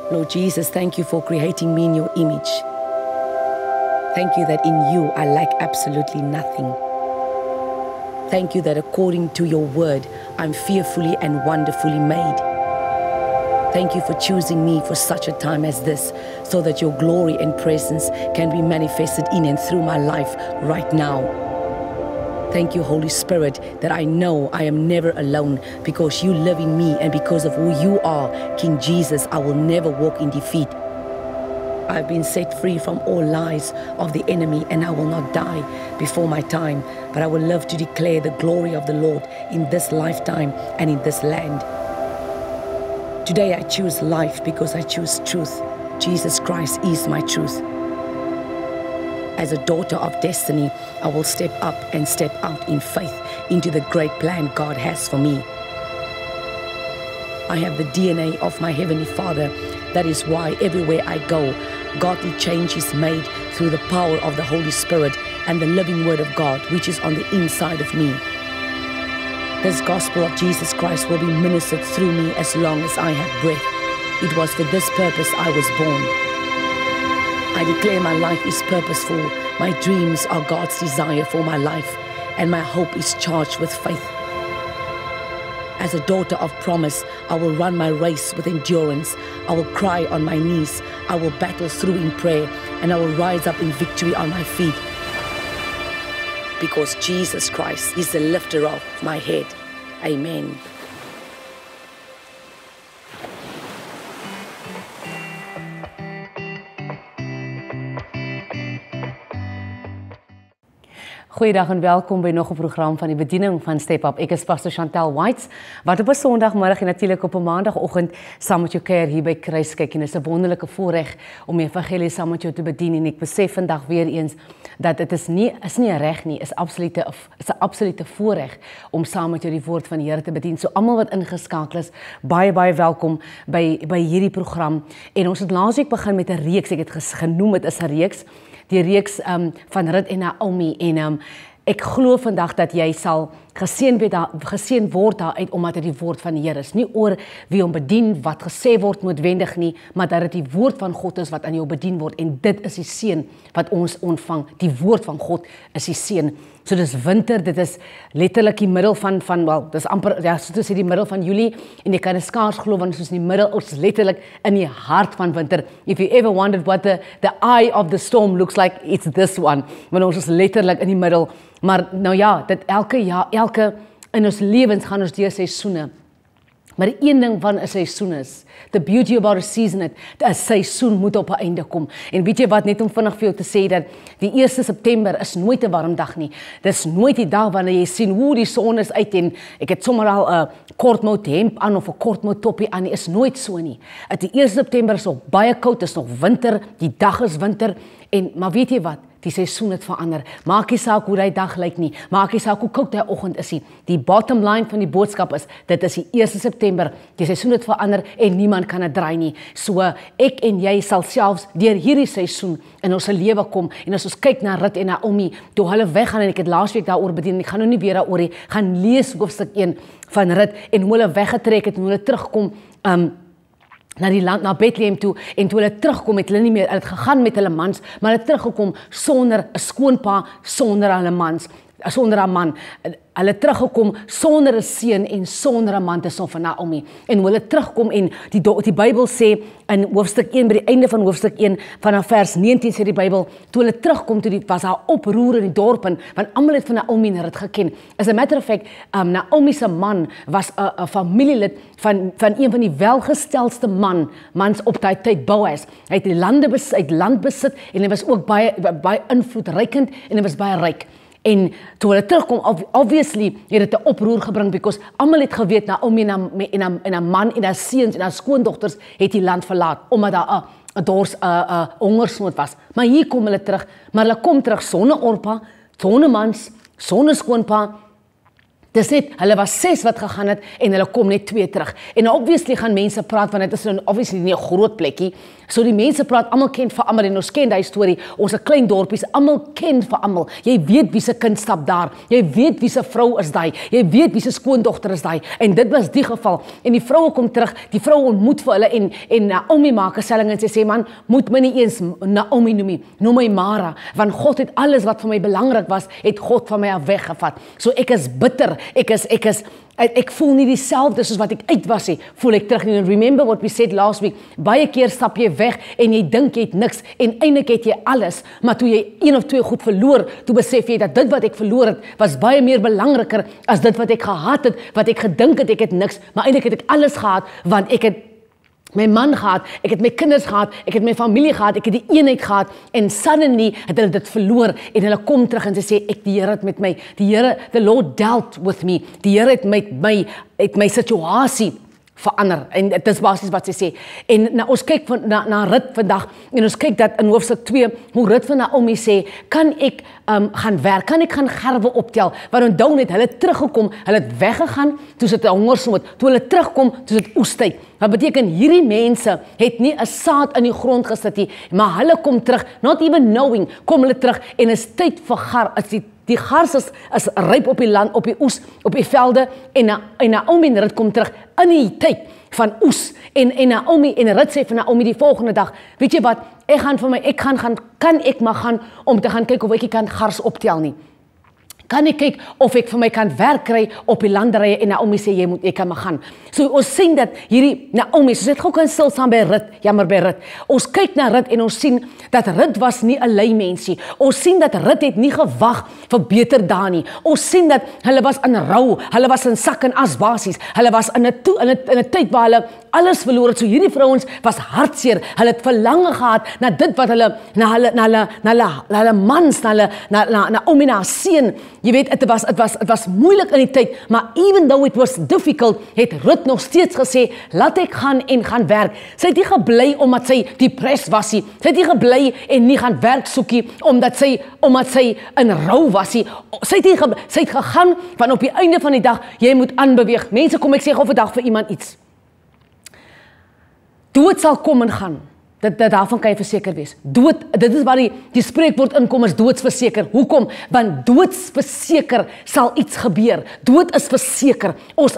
Lord Jesus, thank you for creating me in your image. Thank you that in you I lack absolutely nothing. Thank you that according to your word, I'm fearfully and wonderfully made. Thank you for choosing me for such a time as this, so that your glory and presence can be manifested in and through my life right now. Thank you, Holy Spirit, that I know I am never alone because you live in me, and because of who you are, King Jesus, I will never walk in defeat. I've been set free from all lies of the enemy, and I will not die before my time, but I will live to declare the glory of the Lord in this lifetime and in this land. Today I choose life because I choose truth. Jesus Christ is my truth. As a daughter of destiny, I will step up and step out in faith into the great plan God has for me. I have the DNA of my Heavenly Father. That is why everywhere I go, godly change is made through the power of the Holy Spirit and the living Word of God, which is on the inside of me. This gospel of Jesus Christ will be ministered through me as long as I have breath. It was for this purpose I was born. I declare my life is purposeful. My dreams are God's desire for my life, and my hope is charged with faith. As a daughter of promise, I will run my race with endurance. I will cry on my knees. I will battle through in prayer, and I will rise up in victory on my feet. Because Jesus Christ is the lifter of my head. Amen. Goeiedag en welkom by nog 'n program van die bediening van Step Up. Ek is Pastor Chantel Whites, wat op 'n Sondagmiddag en natuurlik op 'n Maandagoggend saam met jou kuier hier by Kruiskyk, en dit is 'n wonderlike voorreg om die evangelie saam met jou te bedien, en ek besef vandag weer eens dat dit is nie 'n reg nie, is 'n absolute voorreg om saam met jou die woord van die Here te bedien. So almal wat ingeskakel is, baie welkom by hierdie program. En ons het laasweek begin met 'n reeks, ek het genoem dit is 'n reeks. Die reeks van Ruth en Naomi, en ek glo vandag dat jy sal geseën word daaruit, omdat dit die woord van die Here is. Nie oor wie hom bedien, wat gesê word noodwendig nie, maar dat dit die woord van God is wat aan jou bedien word, en dit is die seën wat ons ontvang. Die woord van God is die seën. So dis winter, dit is letterlik die middel van dis amper, ja, so dis die middel van Julie, en jy kan skaars glo, want soos in die middel, ons is letterlik in die hart van winter. If you ever wondered what the eye of the storm looks like, it's this one, want ons is letterlik in die middel. Maar nou ja, dit elke in ons lewens gaan ons deur seisoene. Maar die een ding van 'n seisoen is, the beauty about a season, 'n seisoen moet op 'n einde kom. En weet jy wat, net om vinnig vir jou te sê dat die 1 September is nooit 'n warm dag nie. Dis nooit die dag wanneer jy sien hoe die son is uit en ek het sommer al 'n kortmouth hemp aan of 'n kortmouth toppie aan nie. Is nooit so nie. Die 1 September is nog baie koud, is nog winter, die dag is winter, maar weet jy wat? Die seisoen het verander. Maak nie saak hoe die dag lyk nie. Maak nie saak hoe koud die oggend is nie. Die bottom line van die boodskap is, dit is die 1 September. Die seisoen het verander en niemand kan dit draai nie. So ek en jy sal selfs deur hierdie seisoen in ons lewe kom. En as ons kyk na Ruth en Naomi, toe hulle weggaan, en ek het laasweek daaroor bedien, ek gaan nou nie weer daaroor nie, gaan lees hoofstuk 1 van Ruth, en hoe hulle weggetrek het en hoe hulle terugkom na die land, na Bethlehem toe, en toe hulle terugkom het hulle nie meer, hulle het gegaan met hulle mans, maar hulle het teruggekom sonder 'n skoonpa, sonder hulle mans, sonder 'n man. Hulle het teruggekom sonder 'n seun en sonder 'n man te son van Naomi. En hoe hulle terugkom, en die Bybel sê in hoofstuk 1, by die einde van hoofstuk 1, vanaf vers 19 sê die Bybel, toe hulle terugkom, was daar oproer in die dorp, want almal het van Naomi en Ruth geken. As a matter of fact, Naomi se man was 'n familielid van een van die welgestelste mans op daai tyd, Boaz. Hy het land besit, en hy was ook baie invloedrykend, en hy was baie ryk. En toe hulle terugkom, obviously het dit 'n oproer gebring, because almal het geweet Naomi en 'n man en haar seuns en haar skoondogters het die land verlaat, omdat daar 'n hongersnood was. Maar hier kom hulle terug, maar hulle kom terug sonder Orpa, sonder mans, sonder skoonpa, Dis net, hulle was 6 wat gegaan het en hulle kom net 2 terug. En obviously gaan mense praat, want dit is obviously nie 'n groot plekkie. So die mense praat, almal ken vir almal en ons ken daai storie. Ons 'n klein dorpies, almal ken vir almal. Jy weet wie se kind stap daar. Jy weet wie se vrou is daai. Jy weet wie se skoondogter is daai. En dit was die geval. En die vroue kom terug, die vrou ontmoet vir hulle en Naomi maak 'n stelling en sy sê man, moet my nie eens Naomi noem nie. Noem my Mara, want God het alles wat vir my belangrik was, het God van my af weggevat. So ek is bitter. Ek voel nie dieselfde soos wat ek uit was nie, voel ek terug nie. And remember what we said last week, baie keer stap jy weg en jy dink jy het niks en eintlik het jy alles, maar toe jy 1 of 2 goed verloor, toe besef jy dat dit wat ek verloor het, was baie meer belangriker as dit wat ek gehad het, wat ek gedink het ek het niks, maar eintlik het ek alles gehad, want ek het my man gehad, ek het my kinders gehad, ek het my familie gehad, ek het die eenheid gehad, en suddenly het hulle dit verloor, en hulle kom terug en sy sê, die Here het met my, the Lord dealt with me, die Here het my situasie verander, en dit is basies wat sy sê, en ons kyk na Rut vandag, en ons kyk dat in hoofstuk 2, hoe Rut van Naomi sê, kan ek gaan werk, kan ek gaan gerwe optel, want onthou net, hulle het teruggekom, hulle het weggegaan, toe sit 'n hongersnood, toe hulle terugkom, toe sit oestyd, wat beteken, hierdie mense het nie 'n saad in die grond gesit nie, maar hulle kom terug, not even knowing, kom hulle terug, en is tyd vir gar, as die gars is ryp op die land, op die oes, op die velde, en Naomi en Rut kom terug, in die tyd van oes, en Naomi, en Rut sê van Naomi die volgende dag, weet jy wat, kan ek maar gaan, om te gaan kyk of ek kan gars optel nie, kan ek kyk of ek vir my kan werk kry op die landerye, en Naomi sê, jy kan maar gaan. So ons sien dat hierdie Naomi, so het gou kan stil staan by Rut, jammer by Rut. Ons kyk na Rut en ons sien dat Rut was nie 'n lui mensie. Ons sien dat Rut het nie gewag vir beter dae nie. Ons sien dat hulle was in rou, hulle was in sak en as basies. Hulle was in 'n tyd waar hulle alles verloor het. So hierdie vrouens was hartseer. Hulle het verlange gehad na dit wat hulle na hulle mans, na Naomi, na haar seun. Jy weet, het was moeilik in die tyd, maar even though it was difficult, het Rut nog steeds gesê, laat ek gaan en gaan werk. Sy het nie gebly omdat sy depressed was nie. Sy het nie gebly en nie gaan werk soekie, omdat sy in rou was nie. Sy het gegaan, van op die einde van die dag, jy moet aanbeweeg. Mense, kom ek sê gou vandag vir iemand iets. Dood sal kom en gaan. Daarvan kan jy verseker wees. Dood, dit is waar die spreekwoord inkom, is doodsverseker. Hoekom? Want doodsverseker sal iets gebeur. Dood is verseker. Ons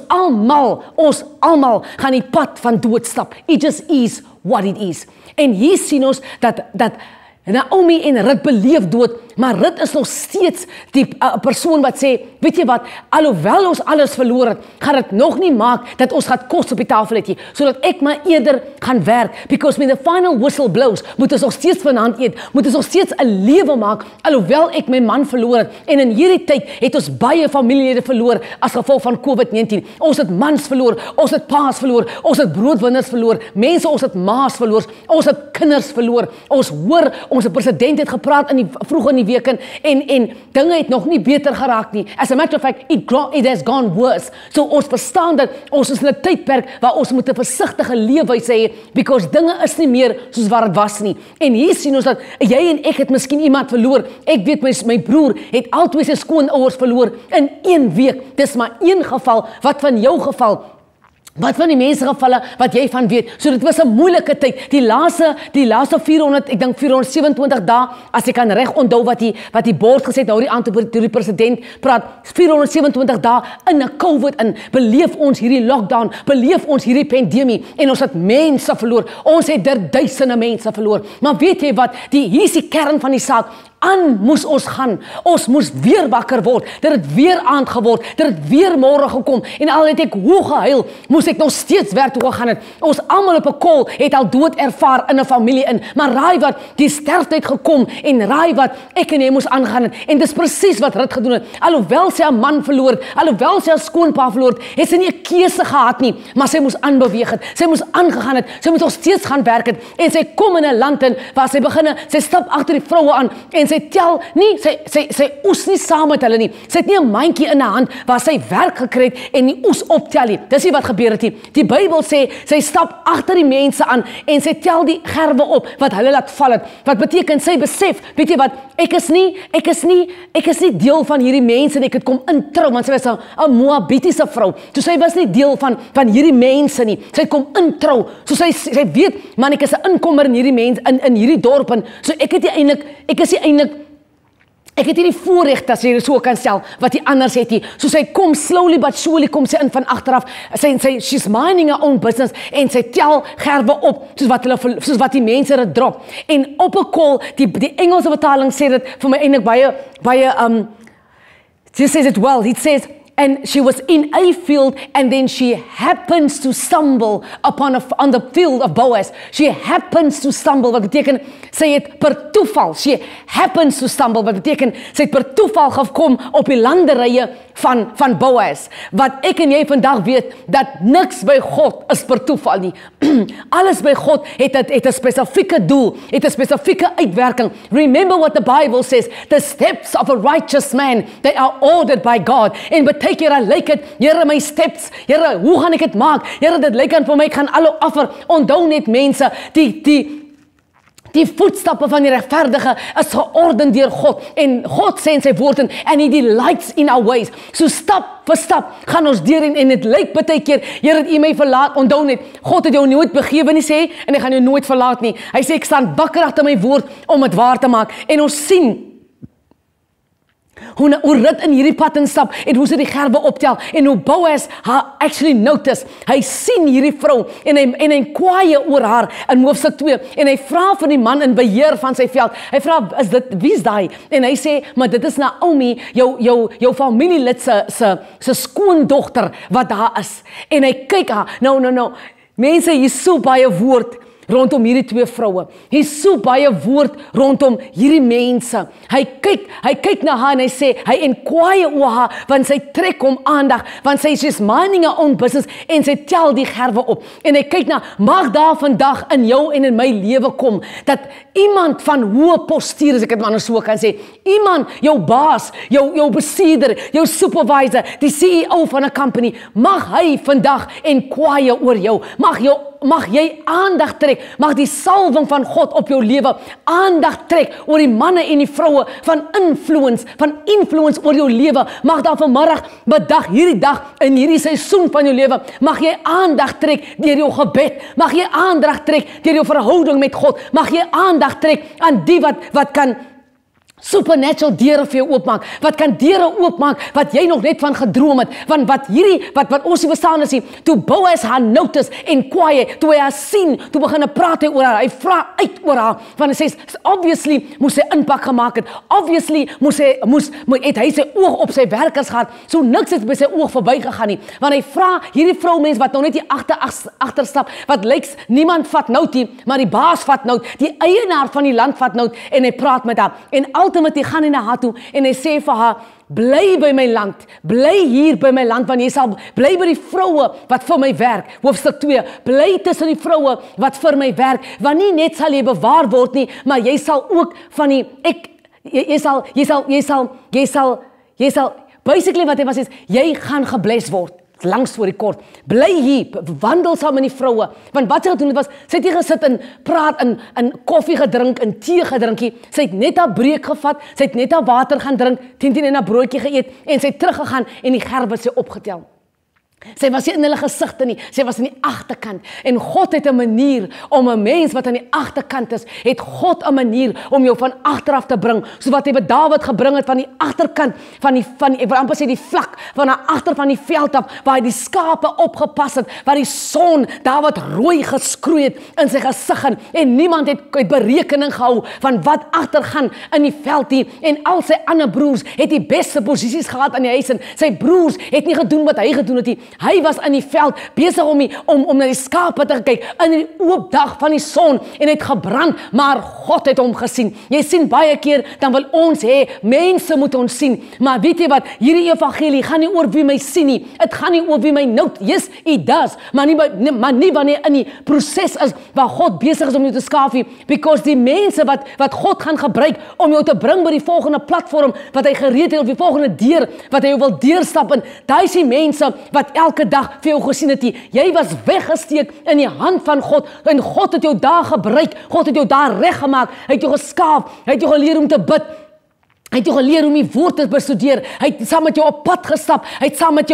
almal gaan die pad van dood stap. It just is what it is. En hier sien ons dat Naomi en Rut beleef dood, maar Rut is nog steeds die persoon wat sê, weet jy wat, alhoewel ons alles verloor het, gaan dit nog nie maak dat ons gaan kos op die tafel het nie, sodat ek maar eerder gaan werk, because when the final whistle blows, moet ons nog steeds vanaand eet, moet ons nog steeds 'n lewe maak, alhoewel ek my man verloor het, en in hierdie tyd het ons baie familielede verloor, as gevolg van COVID-19, ons het mans verloor, ons het paas verloor, ons het broodwinners verloor, mense, ons het maas verloor, ons het kinders verloor, ons hoor, ons president het gepraat vroeg in die week en dinge het nog nie beter geraak nie. As a matter of fact, it has gone worse. So ons verstaan dat ons is in 'n tydperk waar ons moet 'n versigtige leefwyse hê, because dinge is nie meer soos wat dit was nie. En hier sien ons dat jy en ek het miskien iemand verloor. Ek weet my broer het albei sy skoonouers verloor in 1 week. Dis maar 1 geval. Wat van jou geval? Wat van die mense gevalle wat jy van weet? So dit was 'n moeilike tyd. Die laaste 400, ek dink 427 dae, as ek kan reg onthou wat die bord gesê het, nou die aand toe die president praat, 427 dae in 'n COVID in. Beleef ons hierdie lockdown, beleef ons hierdie pandemie en ons het mense verloor. Ons het duisende mense verloor. Maar weet jy wat? Hier is die kern van die saak. Moes ons gaan, ons moes weer wakker word, dit het weer aand geword, dit het weer môre gekom, en al het ek hoe gehuil, moes ek nog steeds werk toe gegaan het. Ons almal op 'n kol het al dood ervaar in 'n familie in, maar raai wat, die sterfheid gekom, en raai wat, ek en jy moes aangaan het, en dis presies wat Rut gedoen het. Alhoewel sy 'n man verloor het, alhoewel sy 'n skoonpa verloor het sy nie 'n keuse gehad nie, maar sy moes aanbeweeg het, sy moes aangegaan het, sy moes nog steeds gaan werk het, en sy kom in 'n land in, waar sy stap agter die vroue aan, en sy sy tel nie, sy oes nie saam met hulle nie. Sy het nie 'n mandjie in 'n hand waar sy werk gekry het en die oes optel nie. Dis nie wat gebeur het nie. Die Bybel sê, sy stap agter die mense aan en sy tel die gerwe op wat hulle laat val het. Wat beteken sy besef, weet jy wat, ek is nie deel van hierdie mense en ek het kom introu, want sy was 'n Moabitiese vrou. So sy was nie deel van hierdie mense nie. Sy het kom introu. So sy weet, man, ek is 'n inkomer in hierdie mense in hierdie dorp en so ek het nie die voorregte as jy so kan stel wat die anders het nie. So sy kom slowly but surely kom sy in van agteraf. She's minding her own business en sy tel gerwe op soos wat die mense dit drop. En op 'n call, die Engelse vertaling sê dit vir my eintlik baie she says it well. It says, and she was in a field, and then she happens to stumble on the field of Boaz. She happens to stumble, wat beteken, sy het per toeval, she happens to stumble, wat beteken, sy het per toeval gekom op die landerye van Boaz. Wat ek en jy vandag weet, dat niks by God is per toeval nie. Alles by God het 'n spesifieke doel, het 'n spesifieke uitwerking. Remember what the Bible says, the steps of a righteous man, they are ordered by God. En beteken, Here, lyk dit, Here, my steps, Here, hoe gaan ek dit maak? Here, dit lyk aan vir my, ek gaan alle offer. Onthou net mense, die voetstappe van die regverdige is georden deur God. En God sê in sy woord, and He delights in our ways. So stap vir stap gaan ons deur en dit lyk baie keer, Here, het U my verlaat. Onthou net, God het jou nooit begewe nie sê, en hy gaan jou nooit verlaat nie. Hy sê, ek staan wakker agter my woord om dit waar te maak. En ons sien hoe Rut in hierdie pad instap en hoe sy die gerwe optel en hoe Boaz haar actually notice. Hy sien hierdie vrou en hy kwaaie oor haar in hoofstuk 2 en hy vra vir die man in beheer van sy veld. Hy vra, wie's daai? En hy sê, maar dit is Naomi, jou familielid se skoondogter wat daar is. En hy kyk haar, no. Mense, hier is so baie woord rondom hierdie twee vroue. Hy so baie woord rondom hierdie mense. Hy kyk na haar en hy sê, hy inquire oor haar, want sy trek hom aandag, want she's minding her own business en sy tel die gerwe op. En hy kyk na, mag daar vandag in jou en in my lewe kom, dat iemand van hoë postuur, as ek dit maar so kan sê, iemand, jou baas, jou bestuurder, jou supervisor, die CEO van 'n company, mag hy vandag inquire oor jou, mag jy aandag trek, mag die salwing van God op jou lewe aandag trek oor die manne en die vroue van influence oor jou lewe, mag daar vanmiddag, bedag, hierdie dag, in hierdie seisoen van jou lewe, mag jy aandag trek deur jou gebed, mag jy aandag trek deur jou verhouding met God, mag jy aandag trek aan die wat kan supernatural deure vir jou oopmaak, wat kan deure oopmaak, wat jy nog net van gedroom het, want wat ons nie verstaan is nie, toe Boaz haar notice en kwaai, toe hy haar sien, toe begin hy praat oor haar, hy vra uit oor haar, want hy sê, obviously, moes hy inpak gemaak het, obviously, het hy sy oog op sy werkers gehad, so niks het by sy oog verby gegaan nie, want hy vra, hierdie vroumens wat nou net die agterstap, wat lyks, niemand vat nout nie, maar die baas vat nout, die eienaar van die land vat nout, en hy praat met haar, en ultimately gaan hy na haar toe, en hy sê vir haar, bly by my land, bly hier by my land, want jy sal, bly by die vroue wat vir my werk, hoofstuk 2, bly tussen die vroue wat vir my werk, want nie net sal jy bewaar word nie, maar jy sal ook van die, jy sal, basically wat hy was is, jy gaan gebless word, langs voor die kort, bly hier, wandel saam met die vroue, want wat sy gedoen het was, sy het hier gesit en praat, in koffie gedrink, in tee gedrinkie, sy het net haar breek gevat, sy het net haar water gaan drink, 10 en haar broodjie geëet, en sy het teruggegaan, en die gerwe sy opgetel. Sy was nie in hulle gesigte nie, sy was in die agterkant, en God het 'n manier om 'n mens wat aan die agterkant is, het God 'n manier om jou van agteraf te bring, so wat hy by Dawid gebring het van die agterkant, ek wil amper sê die vlak, van daar agter van die veld af, waar hy die skape opgepas het, waar die son Dawid rooi geskroei het in sy gesig, en niemand het berekening gehou van wat agtergaan in die veld nie, en al sy ander broers het die beste posisies gehad in die huis, en sy broers het nie gedoen wat hy gedoen het nie. Hy was in die veld besig om na die skape te kyk in die oop dag van die son en het gebrand, maar God het hom gesien. Jy sien baie keer dan wil ons hê mense moet ons sien, maar weet jy wat, hierdie evangelie gaan nie oor wie my sien nie. Dit gaan nie oor wie my note. Yes, it does, maar nie wanneer in die proses is waar God besig is om jou te skaaf nie, because die mense wat God gaan gebruik om jou te bring by die volgende platform wat hy gereed het, of die volgende deur wat hy jou wil deurstap in, daai is die mense wat elke dag vir jou gesien het. Jy was weggesteek in die hand van God en God het jou daar gebruik. God het jou daar reggemaak. Hy het jou geskaaf. Hy het jou geleer om te bid. Hy het jou geleer om die woord te bestudeer. Hy het saam met jou op pad gestap. Hy het saam met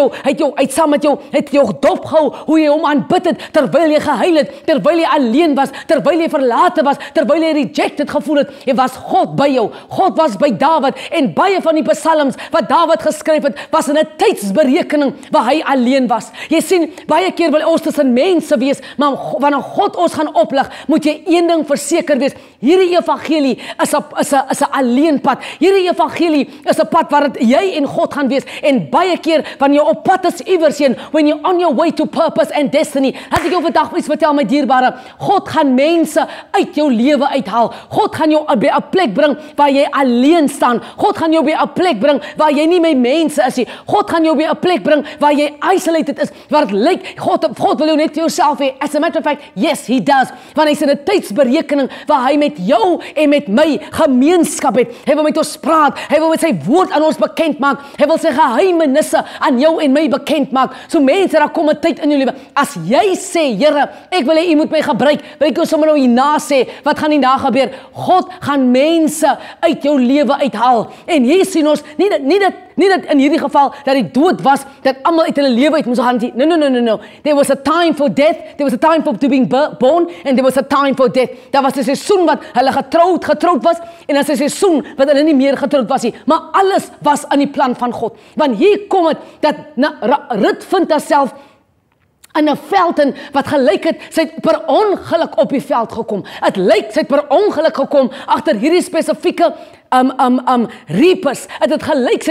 jou dopgehou hoe jy hom aanbid het terwyl jy gehuil het, terwyl jy alleen was, terwyl jy verlate was, terwyl jy rejected gevoel het. En was God by jou. God was by Dawid en baie van die psalms wat Dawid geskryf het, was in 'n tydsberekening waar hy alleen was. Jy sien, baie keer wil ons tussen mense wees, maar wanneer God ons gaan oplig, moet jy een ding verseker wees. Hierdie evangelie is 'n alleen pad. Hierdie evangelie is 'n pad waar jy en God gaan wees. En baie keer wanneer jy op pad is iewers heen, when you're on your way to purpose and destiny, laat ek jou vandag iets vertel, my dierbare. God gaan mense uit jou lewe uithaal. God gaan jou by 'n plek bring waar jy alleen staan. God gaan jou by 'n plek bring waar jy nie met mense is nie. God gaan jou by 'n plek bring waar jy isolated is, waar dit lyk God wil jou net vir jouself hê. As a matter of fact, yes, he does. Want hy is in 'n tydsberekening waar hy met jou en met my gemeenskap het. Hy wil met ons praat. Hy wil met sy woord aan ons bekend maak. Hy wil sy geheimenisse aan jou en my bekend maak. So mense, daar kom 'n tyd in jou lewe. As jy sê, Here, ek wil hê U moet my gebruik, wil ek jou sommer nou hierna sê, wat gaan hierna gebeur? God gaan mense uit jou lewe uithaal. En hier sien ons, nie dat in hierdie geval dat die dood was, dat almal uit hulle lewe uit moes gaan. No. There was a time for death, there was a time for to being born, and there was a time for death. Daar was 'n seisoen wat hulle getroud was, en dan 'n seisoen wat hulle nie meer getroud was nie. Maar alles was in die plan van God. Want hier kom dit dat Rut vind haarself in 'n veld in wat gelyk het, sy het per ongeluk op die veld gekom. Dit lyk sy het per ongeluk gekom agter hierdie spesifieke reapers. Dit het gelyk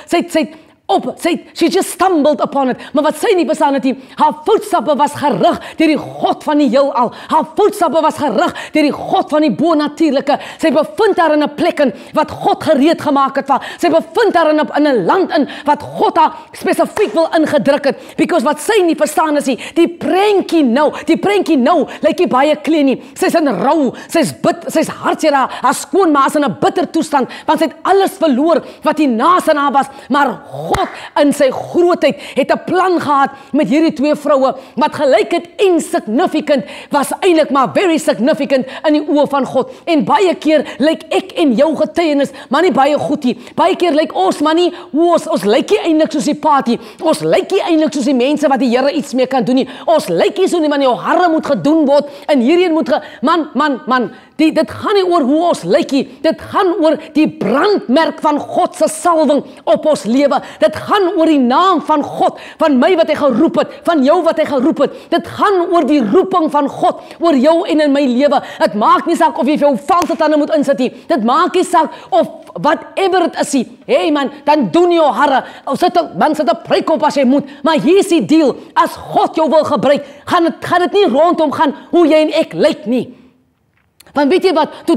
she just stumbled upon it. Maar wat sy nie verstaan het nie, haar voetstappe was gerig deur die God van die heelal. Haar voetstappe was gerig deur die God van die bonatuurlike. Sy bevind haar in 'n plek in wat God gereed gemaak het vir haar. Sy bevind haar in 'n land in wat God haar spesifiek wil ingedruk het. Because wat sy nie verstaan is nie, die prentjie nou lyk nie baie klein nie. Sy's in rou, sy's hartseer, haar skoonma is in 'n bitter toestand, want sy het alles verloor wat hier naas aan haar was, maar God in sy grootheid het 'n plan gehad met hierdie twee vroue wat gelyk het insignificant, was eintlik maar very significant in die oë van God. En baie keer lyk ek en jou getuienis maar nie baie goed nie. Baie keer lyk ons maar nie, ons lyk nie eintlik soos die paadjie. Ons lyk nie eintlik soos die mense wat die Here iets mee kan doen nie. Ons lyk nie so nie, maar jou harre moet gedoen word en hierheen moet man, dit gaan nie oor hoe ons lyk nie. Dit gaan oor die brandmerk van God se salwing op ons lewe. Dit gaan oor die naam van God, van my wat hy geroep het, van jou wat hy geroep het. Dit gaan oor die roeping van God, oor jou en in my lewe. Dit maak nie saak of jy vir jou valse tande moet insit nie. Dit maak nie saak of whatever it is nie. Hey man, dan doen jou harre. Sit 'n preek op as jy moet. Maar hier is die deal. As God jou wil gebruik, gaan dit nie rondom gaan hoe jy en ek lyk nie. Want weet jy wat, toe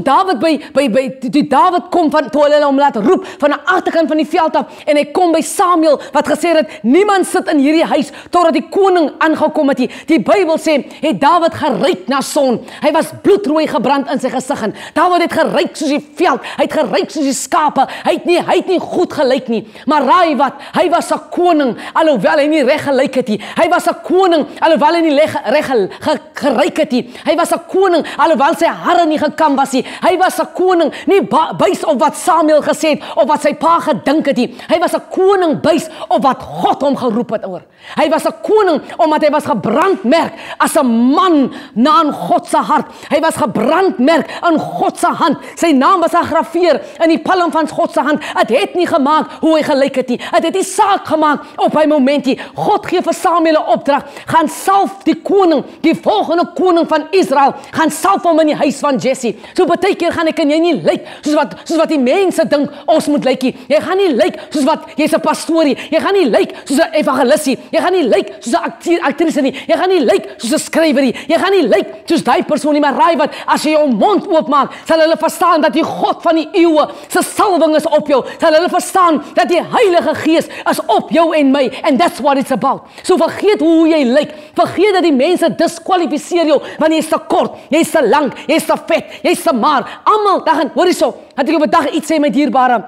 Dawid kom toe hulle hom laat roep van die agterkant van die veld af en hy kom by Samuel wat gesê het, niemand sit in hierdie huis totdat die koning aangekom het. Die Bybel sê, het Dawid geryk na son. Hy was bloedrooi gebrand in sy gesig en Dawid het geryk soos die veld, hy het geryk soos die skape, hy het nie goed gelyk nie. Maar raai wat, hy was 'n koning, alhoewel hy nie reg gelyk het nie. Hy was 'n koning, alhoewel hy nie reg geryk het nie. Hy was 'n koning, alhoewel sy harre nie gekam was nie. Hy was 'n koning, nie buis op wat Samuel gesê het, of wat sy pa gedink het nie. Hy was 'n koning buis op wat God hom geroep het oor. Hy was 'n koning, omdat hy was gebrandmerk as 'n man na in God se hart. Hy was gebrandmerk in God se hand. Sy naam was gegraveer in die palm van God se hand. Dit het nie gemaak hoe hy gelyk het nie. Dit het nie saak gemaak op hy moment nie. God gee vir Samuel 'n opdrag, gaan salf die koning, die volgende koning van Israel, gaan salf hom in die huis van Jessie. So baie keer gaan ek en jy nie lyk soos wat die mense dink ons moet lyk nie. Jy gaan nie lyk soos wat jy's 'n pastorie. Jy gaan nie lyk soos 'n evangelistie. Jy gaan nie lyk soos 'n aktrise nie. Jy gaan nie lyk soos 'n skrywer nie. Jy gaan nie lyk soos daai persoon nie, maar raai wat, as jy jou mond oopmaak, sal hulle verstaan dat die God van die eeue se salwing is op jou. Sal hulle verstaan dat die Heilige Gees is op jou en my, and that's what it's about. So vergeet hoe jy lyk. Vergeet dat die mense diskwalifiseer jou want jy's te kort, jy's te lank, jy's te vet, jy's te maar. Almal, dan hoor hierso, het ek op 'n dag iets sê, my dierbare.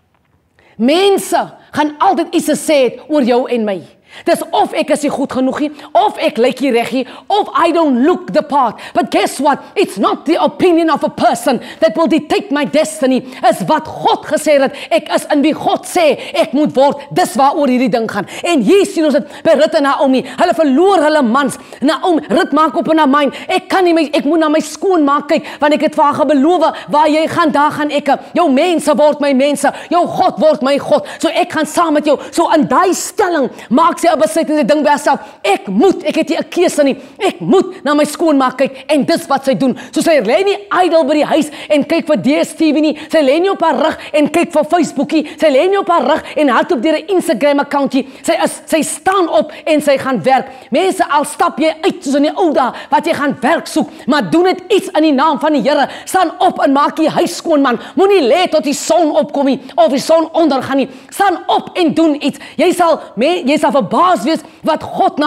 Mense gaan altyd iets sê oor jou en my. Dis of ek is nie goed genoeg nie, of ek lyk nie reg nie, of I don't look the part. But guess what? It's not the opinion of a person that will dictate my destiny. Is wat God gesê het, ek is in wie God sê ek moet word. Dis waaroor hierdie ding gaan. En hier sien ons dit by Rut en Naomi. Hulle verloor hulle mans. Naomi, Rut maak op in haar mind, ek moet na my skoonmaak kyk, want ek het vir haar beloof, waar jy gaan, daar gaan ek. Jou mense word my mense, jou God word my God. So ek gaan saam met jou. So in daai stelling maak sy 'n besluit en sy ding by haarself, ek het nie 'n keuse nie, ek moet na my skoonmaak kyk, en dis wat sy doen. So sy lê nie idle by die huis en kyk vir DStv nie, sy lê nie op haar rug en kyk vir Facebookie, sy lê nie op haar rug en hardloop deur 'n Instagram accountie, sy staan op en sy gaan werk. Mense, al stap jy uit soos in die ou dae, wat jy gaan werk soek, maar doen dit iets in die naam van die Here, staan op en maak die huis skoon, man, moenie lê tot die son opkom nie, of die son ondergaan nie, staan op en doen iets. Jy sal verbaas wees wat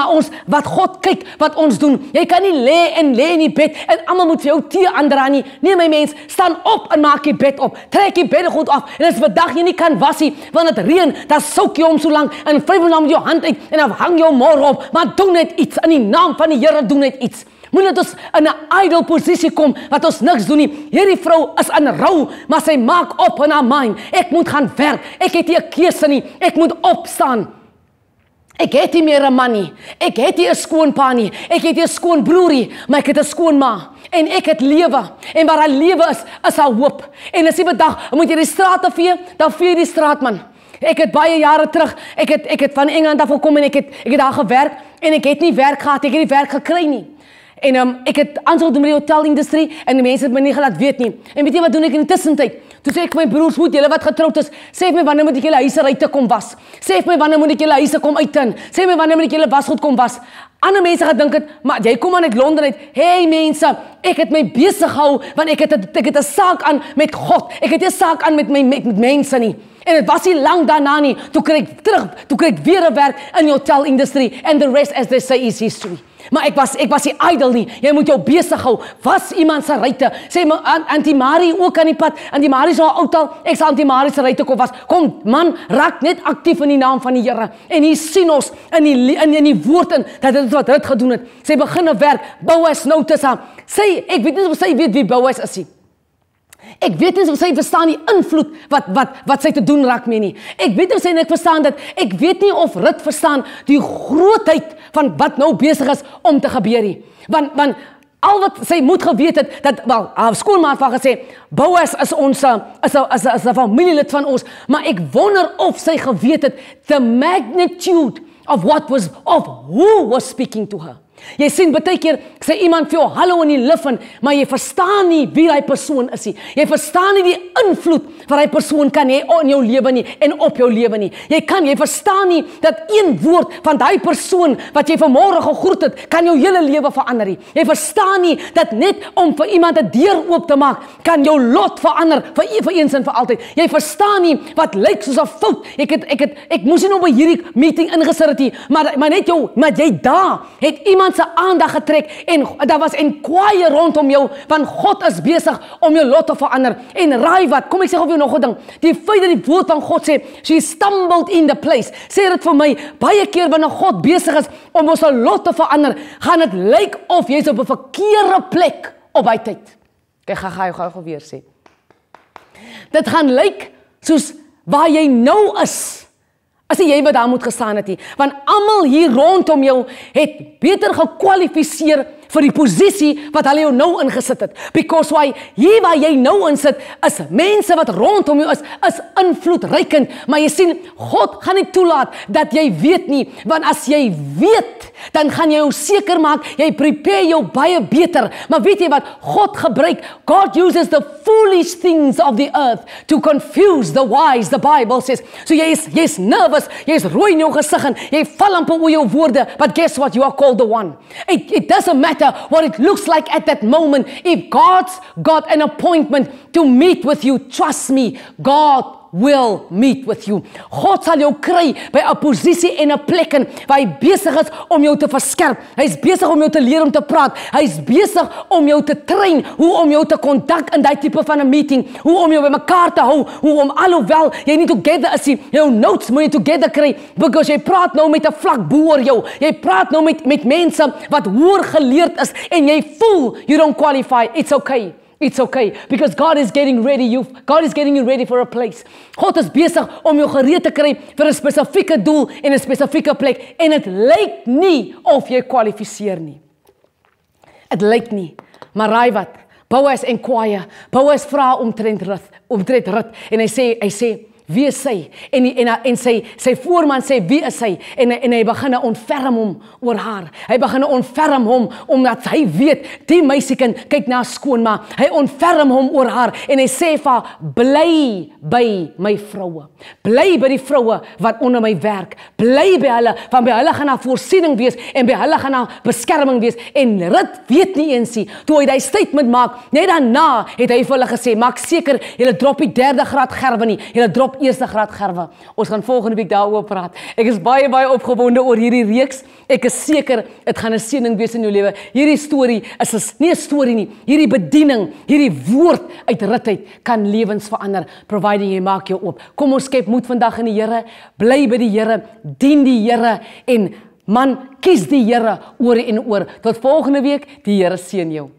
God kyk wat ons doen. Jy kan nie lê in die bed en almal moet vir jou tee aandra nie. Nee my mens, staan op en maak die bed op. Trek die beddegoed af. En as vandag jy nie kan was nie, want dit reën, dan souk jy hom so lank en vryf hom met jou hand uit en dan hang jy hom môre op. Maar doen net iets in die naam van die Here, doen net iets. Moenie dat ons in 'n idle posisie kom wat ons niks doen nie. Hierdie vrou is in rou, maar sy maak op in haar mind. Ek moet gaan werk. Ek het nie 'n keuse nie. Ek moet opstaan. Ek het nie meer 'n man nie. Ek het nie 'n skoonpa nie. Ek het nie 'n skoonbroerie, maar ek het 'n skoonma. En ek het lewe. En waar haar lewe is haar hoop. En as jy vandag moet jy die strate vee, dan vee jy die straat, man. Ek het baie jare terug, ek het van Engeland af gekom en ek het daar gewerk en ek het nie werk gehad, ek het nie werk gekry nie. En ek het aansoek gedoen met die hotelindustrie en die mense het my nie gelaat weet nie. En weet jy wat doen ek in die tussentyd? Toe sê ek vir my broers, goed, julle wat getroud is, sê vir my wanneer moet ek julle huise uit kom was? Sê vir my wanneer moet ek julle huise kom uittin? Sê vir my wanneer moet ek julle wasgoed kom was? Ander mense gaan dink het, maar jy kom aan uit Londen uit. Hey mense, ek het my besig gehou want ek het 'n saak aan met God. Ek het 'n saak aan met mense nie. En dit was nie lang daarna nie, toe kry ek weer 'n werk in die hotelindustrie and the rest, as they say, is history. Maar ek was nie idle nie. Jy moet jou besig hou. Was iemand se ruite. Sê my Auntie Marie ook aan die pad. Auntie Marie se outal. Ek sal Auntie Marie se ruite kom was. Kom man, raak net aktief in die naam van die Here. En hier sien ons in die woord in dat dit wat Rut gedoen het. Sy begin 'n werk. Boas notice haar. Ek weet nie of sy weet wie Boas is nie. Ek weet nie of sy verstaan die invloed wat sy te doen raak mee nie. Ek weet of sy net verstaan dat, ek weet nie of Rut verstaan die grootheid van wat nou besig is om te gebeur nie. Want al wat sy moet geweet het, dat, wel, haar skoolmaat van gesê, Boas is ons, is 'n familielid van ons, maar ek wonder of sy geweet het, the magnitude of who was speaking to her. Jy sien baie keer sê iemand vir jou hallo in die lift, maar jy verstaan nie wie daai persoon is nie. Jy verstaan nie die invloed wat daai persoon kan hê in jou lewe nie en op jou lewe nie. Jy verstaan nie dat een woord van daai persoon wat jy vanmôre gegroet het, kan jou hele lewe verander nie. Jy verstaan nie dat net om vir iemand 'n deur oop te maak, kan jou lot verander vir eens en vir altyd. Jy verstaan nie wat lyk soos 'n fout. Ek moes nie nou by hierdie meeting ingesit het nie, maar jy daar het iemand se aandag getrek en daar was enquire rondom jou, want God is besig om jou lot te verander. En raai wat, kom ek sê of jou nog 'n ding, die feit dat die woord van God sê, she stumbled in the place, sê dit vir my, baie keer wanneer God besig is om ons lot te verander, gaan dit lyk of jy is op 'n verkeerde plek op hy tyd. Ek gaan gou weer sê. Dit gaan lyk soos waar jy nou is, as jy wat daar moet gestaan het nie. Want almal hier rondom jou het beter gekwalifiseer vir die posisie wat hulle jou nou ingesit het. Because why, hier waar jy nou in sit, is mense wat rondom jou is invloedrykend, maar jy sien, God gaan nie toelaat dat jy weet nie, want as jy weet, dan gaan jy jou seker maak, jy prepare jou baie beter, maar weet jy wat, God gebruik, God uses the foolish things of the earth to confuse the wise, the Bible says, so jy is nervous, jy is rooi in jou gesig en jy val amper oor jou woorde, but guess what, you are called the one. It doesn't matter what it looks like at that moment, if God's got an appointment to meet with you, trust me, God will meet with you. God sal jou kry by 'n posisie en 'n plek in waar hy besig is om jou te verskerp. Hy is besig om jou te leer om te praat. Hy is besig om jou te train hoe om jou te kontak in daai tipe van 'n meeting, hoe om jou bymekaar te hou, hoe om alhoewel jy nie together is nie, jou notes moet jy together kry, because jy praat nou met 'n vlak bo oor jou. Jy praat nou met mense wat hoër geleerd is en jy voel you don't qualify. It's okay. It's okay, because God is getting ready you ready for a place. God is besig om jou gereed te kry vir 'n spesifieke doel en 'n spesifieke plek, en dit lyk nie of jy kwalifiseer nie. Dit lyk nie, maar raai wat? Boas inquire. Boas vra omtrent Rut, en hy sê wie is sy? En sy voorman sê, wie is sy? En hy begin ontferm hom oor haar. Hy begin ontferm hom, omdat hy weet, die meisiekind kyk na skoonma. Hy ontferm hom oor haar, en hy sê vir haar, bly by my vroue. Bly by die vroue wat onder my werk. Bly by hulle, want by hulle gaan daar voorsiening wees, en by hulle gaan daar beskerming wees. En Rut weet nie eens nie, toe hy die statement maak, net daarna het hy vir hulle gesê, maak seker, julle drop die 3de graad gerwe nie, julle drop 1ste graad gerwe. Ons gaan volgende week daaroor praat. Ek is baie opgewonde oor hierdie reeks. Ek is seker, dit gaan 'n seëning wees in jou lewe. Hierdie storie is nie 'n storie nie. Hierdie bediening, hierdie woord uit Rut uit kan lewens verander, providing jy maak jou oop. Kom ons skep moed vandag in die Here, bly by die Here, dien die Here, en man, kies die Here oor en oor. Tot volgende week, die Here seën jou.